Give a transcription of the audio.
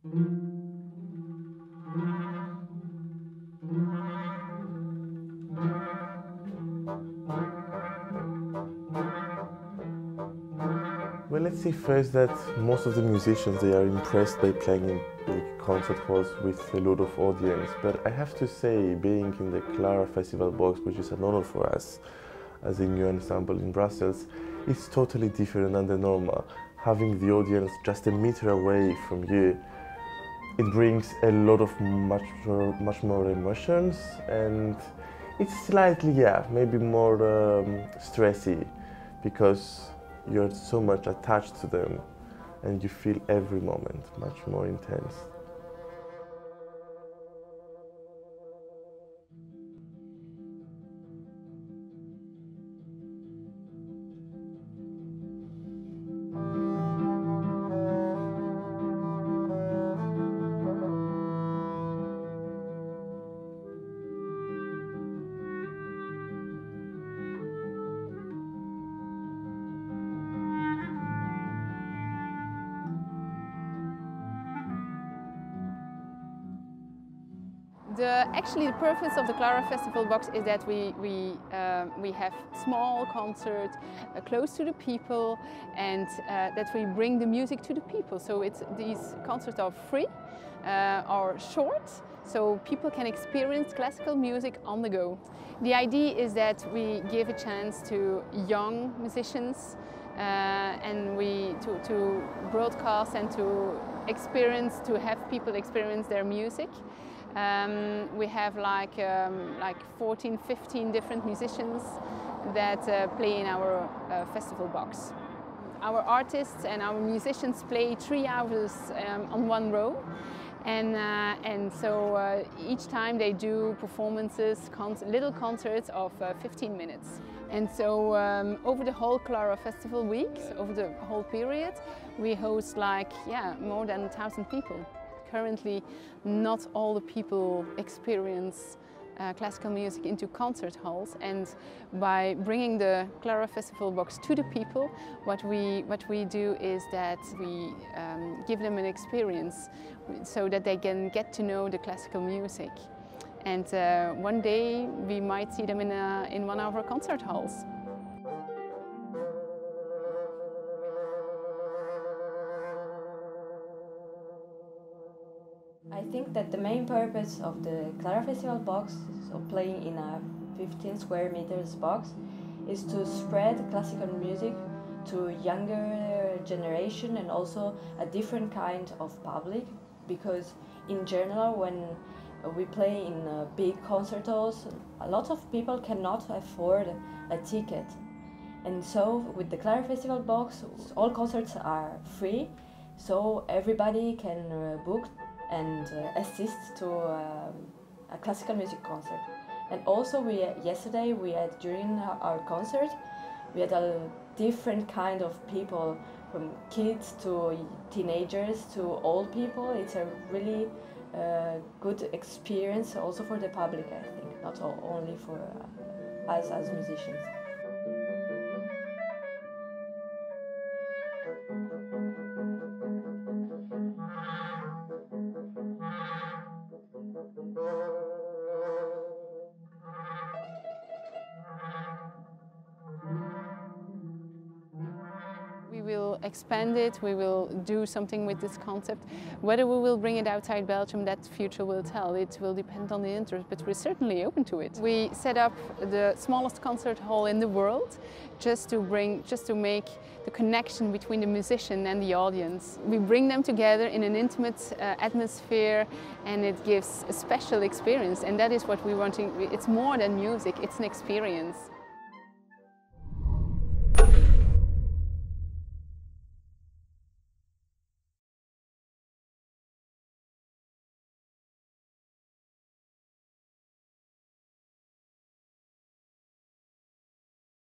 Well, let's say first that most of the musicians, they are impressed by playing in big concert halls with a lot of audience. But I have to say, being in the Clara Festival box, which is an honor for us as a new ensemble in Brussels, it's totally different than the normal. Having the audience just a meter away from you, it brings a lot of much more emotions, and it's slightly, maybe more stressy, because you're so much attached to them and you feel every moment much more intense. Actually, the purpose of the Clara Festival box is that we have small concerts close to the people, and that we bring the music to the people. So these concerts are free, are short, so people can experience classical music on the go. The idea is that we give a chance to young musicians and to broadcast and to have people experience their music. We have like 14, 15 different musicians that play in our festival box. Our artists and our musicians play 3 hours on one row, and so each time they do performances, little concerts of 15 minutes. And so over the whole Clara Festival week, over the whole period, we host more than 1,000 people. Currently, not all the people experience classical music into concert halls, and by bringing the Clara Festival box to the people, what we do is that we give them an experience so that they can get to know the classical music. And one day we might see them in one of our concert halls. I think that the main purpose of the Clara Festival box, so playing in a 15 square meters box, is to spread classical music to younger generation and also a different kind of public, because in general when we play in big concert halls, a lot of people cannot afford a ticket. And so with the Clara Festival box, all concerts are free, so everybody can book and assist to a classical music concert. And also yesterday during our concert, we had a different kind of people, from kids to teenagers to old people. It's a really good experience also for the public, I think, not only for us as musicians. We will expand it, we will do something with this concept. Whether we will bring it outside Belgium, that future will tell. It will depend on the interest, but we're certainly open to it. We set up the smallest concert hall in the world just to make the connection between the musician and the audience. We bring them together in an intimate atmosphere, and it gives a special experience, and that is what we want to. It's more than music, it's an experience.